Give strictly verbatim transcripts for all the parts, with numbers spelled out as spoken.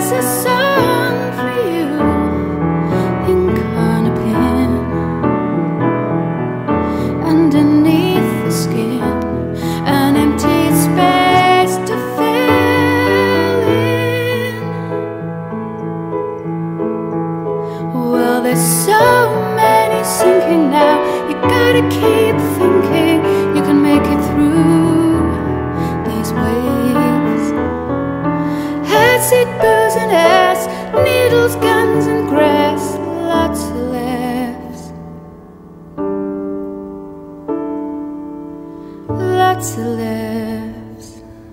is a song for you in carnapin. Underneath the skin, an empty space to fill in. Well, there's so many sinking now, you gotta keep thinking you can make it through these waves. Acid, booze and ass, needles, guns and grass, lots of laughs, lots of laughs.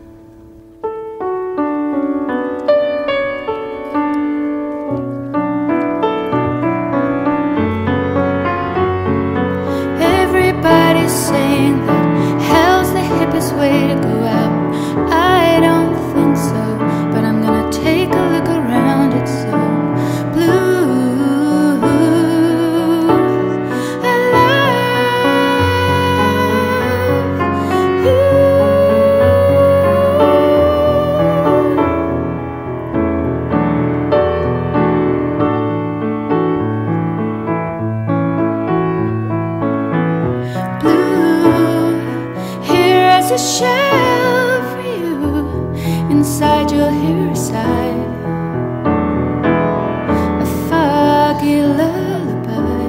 Everybody's saying that hell's the hippest way to go out. I don't think so, but I'm gonna take a look around. It's so blue. I love you. Blue, here is a shell for you. Inside you'll hear a sigh, a foggy lullaby.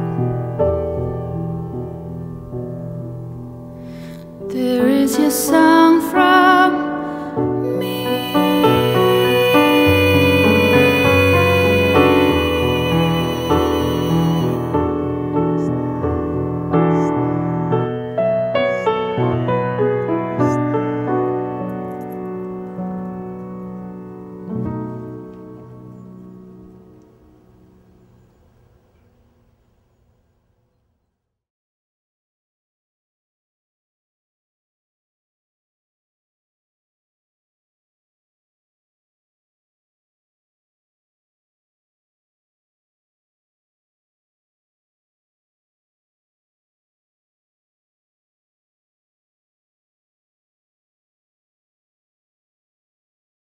There is your sun.